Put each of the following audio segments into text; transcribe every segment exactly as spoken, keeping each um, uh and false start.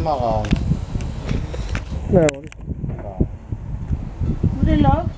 mal raus. Ja, Ja. Wo der läuft?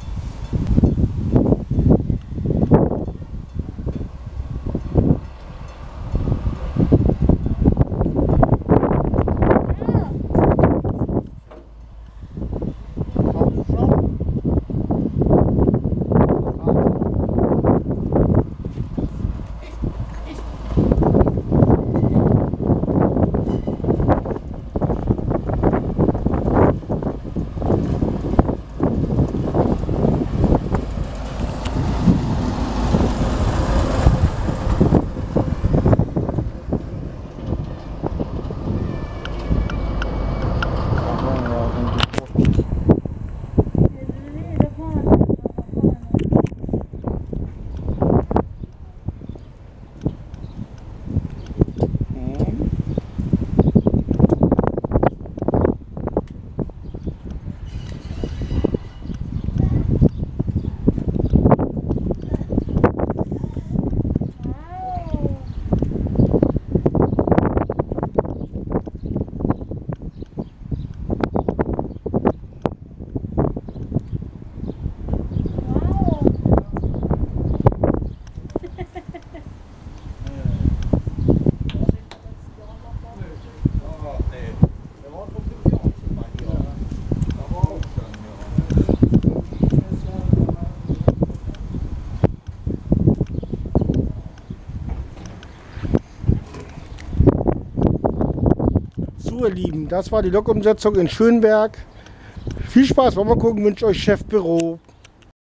So, ihr Lieben, das war die Lokumsetzung in Schönberg. Viel Spaß, wollen wir gucken, wünsche euch Chefbüro.